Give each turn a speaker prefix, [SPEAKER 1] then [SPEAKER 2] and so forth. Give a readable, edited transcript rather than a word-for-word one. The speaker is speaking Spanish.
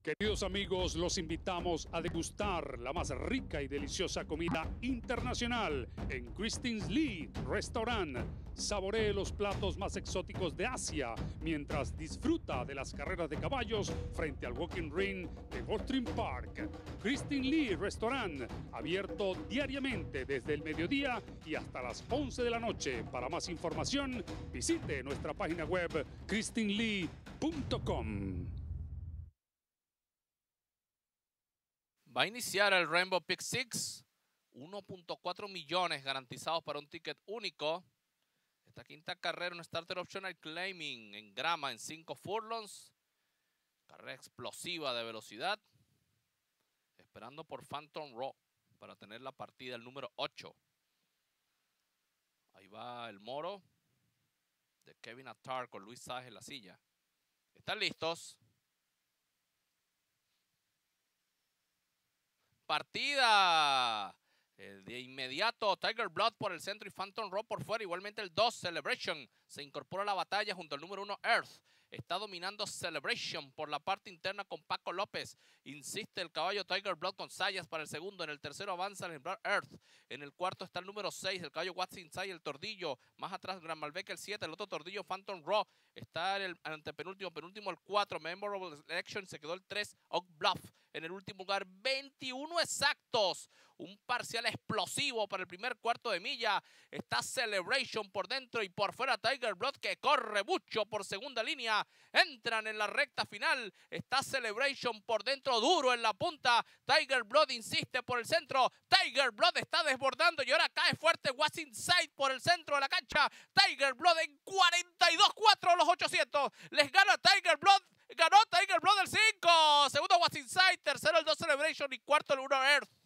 [SPEAKER 1] Queridos amigos, los invitamos a degustar la más rica y deliciosa comida internacional en Christine Lee Restaurant. Saboree los platos más exóticos de Asia mientras disfruta de las carreras de caballos frente al Walking Ring de Gulfstream Park. Christine Lee Restaurant, abierto diariamente desde el mediodía y hasta las 11 de la noche. Para más información, visite nuestra página web christinelee.com.
[SPEAKER 2] Va a iniciar el Rainbow Pick Six, 1.4 millones garantizados para un ticket único. Esta quinta carrera, un starter optional claiming en grama en 5 furlongs. Carrera explosiva de velocidad. Esperando por Phantom Raw para tener la partida el número 8. Ahí va el moro de Kevin Attar con Luis Sáez en la silla. ¿Están listos? Partida. De inmediato Tiger Blood por el centro y Phantom Raw por fuera. Igualmente el 2 Celebration se incorpora a la batalla junto al número 1 Earth. Está dominando Celebration por la parte interna con Paco López. Insiste el caballo Tiger Blood con Sayas para el segundo. En el tercero avanza el ejemplar Earth. En el cuarto está el número 6, el caballo What's Inside, el tordillo. Más atrás Gran Malbec el 7, el otro tordillo Phantom Raw. Está en el antepenúltimo, penúltimo el 4, Memorable Election. Se quedó el 3, Oak Bluff. En el último lugar, 21 exactos. Un parcial explosivo para el primer cuarto de milla. Está Celebration por dentro y por fuera Tiger Blood, que corre mucho por segunda línea. Entran en la recta final. Está Celebration por dentro, duro en la punta. Tiger Blood insiste por el centro. Tiger Blood está desbordando y ahora cae fuerte What's Inside por el centro de la cancha. Tiger Blood en 42-4 los 800. Les gana Tiger Blood. Ganó Tiger Blood el 5. Segundo What's Inside. Tercero el 2 Celebration y cuarto el 1 Earth.